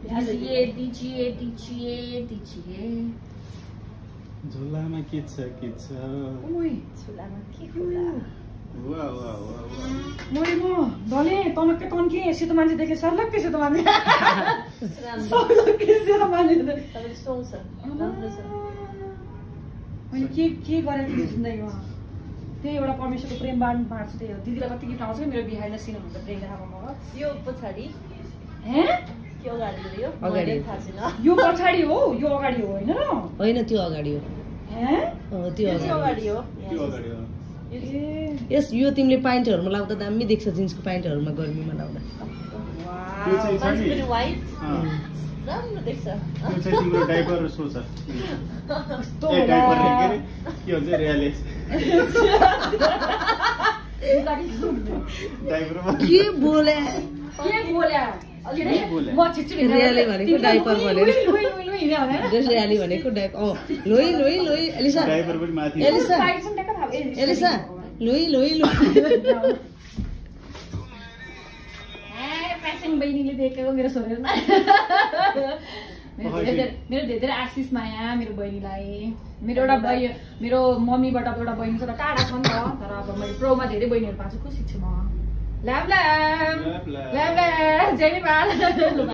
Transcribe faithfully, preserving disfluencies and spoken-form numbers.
दीजिए दीजिए दीजिए दीजिए झोलामा के छ के छ ओइ झोलामा के होला वा वा वा मोइ म भले तनक्क तन्के सेतो मान्छे देखे सर्लक्कै सेतो मान्छे सर्लक्कै सेतो मान्छे तपाईले सोच्छ राम्रो छ मैले के के गरेको थिएँ जिन्दगीमा त्यही एउटा परमेश्वरको प्रेम बाँड बाँड्छु त्यही हो दिदीलाई कति गिफ्ट आउँछ मेरो बिहाइन्ड द सिन हुन्छ प्रेम देखामा यो पछाडी हे के अगाडि यो अगाडि थाहा छैन यो पछाडी हो यो अगाडि हो हैन र होइन त्यो अगाडि हो हे हो त्यो अगाडि हो त्यो अगाडि हो ए यस यो तिमीले प्यान्टहरुमा लाउँदा दामी देख्छ जिन्सको प्यान्टहरुमा गर्मीमा लाउँदा त्यो चाहिँ छ नि पनि व्हाइट अ राम्रो देख्छ त्यो चाहिँ तिम्रो डाइपर सो छ कस्तो ए डाइपर के रे के भन्छ रियाले डाइपरमा के बोले के बोल्या अलि बोल्या? म छिच्छु रियाले भनेको डाइपर भनेर। लुइ लुइ लुइ हिँड्यो भने जस रियाली भनेको डाइप अ लोइ लोइ लोइ एलिसा डाइपर पनि माथि एलिसा साइज पनि टक्क थाहा ए एलिसा लोइ लोइ लोइ प्यासन बहिनीले देखेको मेरो छोरीमा मेरो धेरै मेरो धेरै आशिष माया मेरो बहिनीलाई मेरो एउटा बहिनी मेरो मम्मीबाट एउटा बहिनी छ त टाढा छ नि त तर अब मैले प्रोमा धेरै बहिनीहरू पाएको छु खुसी छु म ल्याब ल्याब ल्याब ल्याब जय नेपाल